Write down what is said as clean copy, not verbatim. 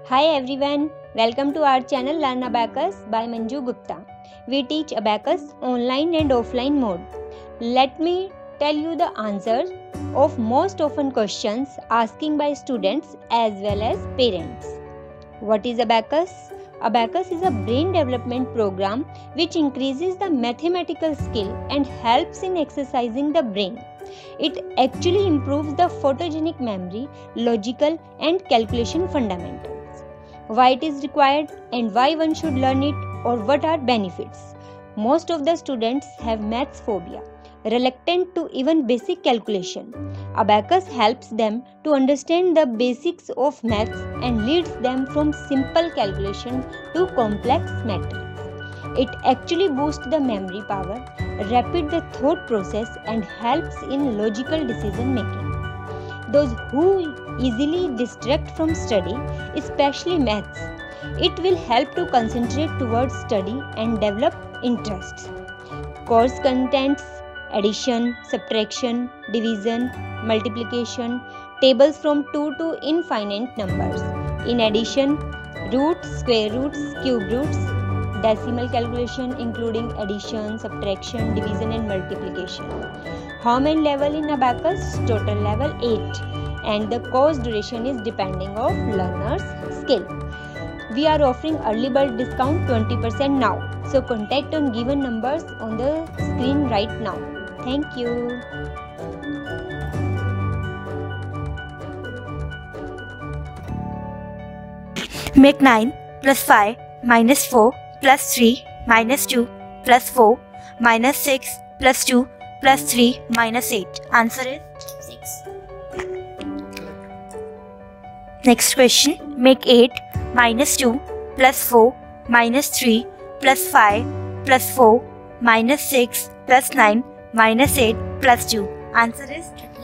Hi everyone, welcome to our channel Learn Abacus by Manju Gupta. We teach Abacus online and offline mode. Let me tell you the answers of most often questions asking by students as well as parents. What is Abacus? Abacus is a brain development program which increases the mathematical skill and helps in exercising the brain. It actually improves the photogenic memory, logical and calculation fundamentals. Why it is required and why one should learn it, or what are benefits. Most of the students have maths phobia, reluctant to even basic calculation. Abacus helps them to understand the basics of maths and leads them from simple calculation to complex matrix. It actually boosts the memory power, rapid the thought process and helps in logical decision making. Those who easily distract from study, especially maths, it will help to concentrate towards study and develop interests. Course contents: addition, subtraction, division, multiplication, tables from 2 to infinite numbers. In addition, roots, square roots, cube roots, decimal calculation including addition, subtraction, division and multiplication. Home and level in Abacus, total level 8, and the course duration is depending of learner's skill. We are offering early bird discount 20% now. So contact on given numbers on the screen right now. Thank you. Make 9 plus 5 minus 4 plus 3 minus 2 plus 4 minus 6 plus 2 plus 3 minus 8. Answer is 6. Next question. Make 8 minus 2 plus 4 minus 3 plus 5 plus 4 minus 6 plus 9 minus 8 plus 2. Answer is 30.